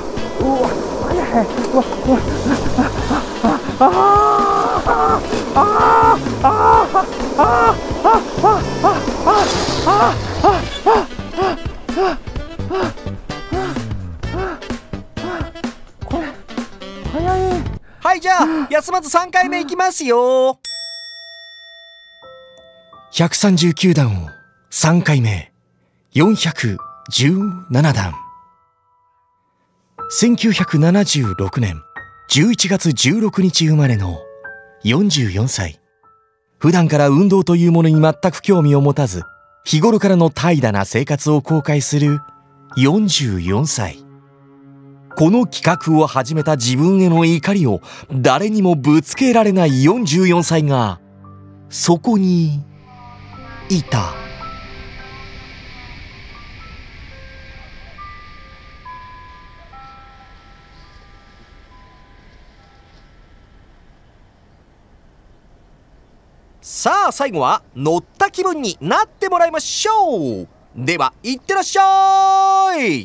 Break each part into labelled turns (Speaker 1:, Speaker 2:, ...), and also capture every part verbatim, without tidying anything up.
Speaker 1: わうわ速いうわうわああああああああこれ速い。
Speaker 2: はい、じゃあ休まずさんかいめいきますよ。ひゃくさんじゅうきゅうだんをさんかいめ、よんひゃくじゅうななだん。せんきゅうひゃくななじゅうろくねんじゅういちがつじゅうろくにち生まれのよんじゅうよんさい。普段から運動というものに全く興味を持たず、日頃からの怠惰な生活を後悔するよんじゅうよんさい。 この企画を始めた自分への怒りを誰にもぶつけられないよんじゅうよんさいがそこにいた。さあ最後は乗った気分になってもらいましょう。ではいってらっしゃい。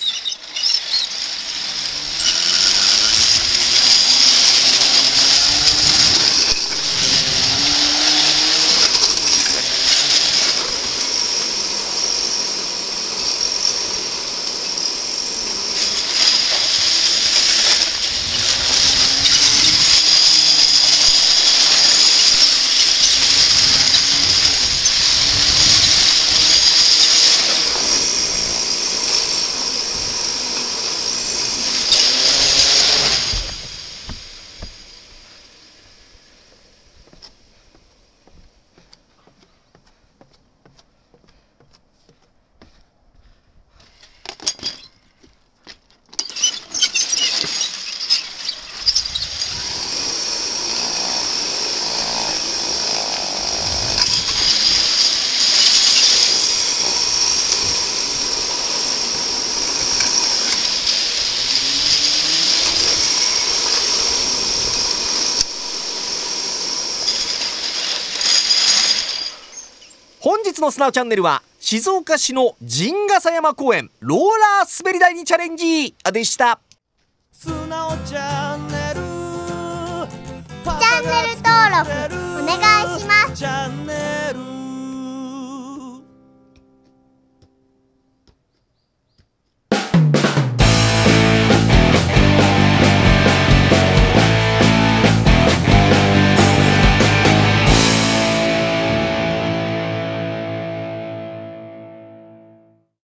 Speaker 2: 本日のスナウチャンネルは静岡市の陣笠山公園ローラー滑り台にチャレンジでした。
Speaker 3: スナオチャンネル
Speaker 4: チャンネル登録お願いします。
Speaker 3: チャンネル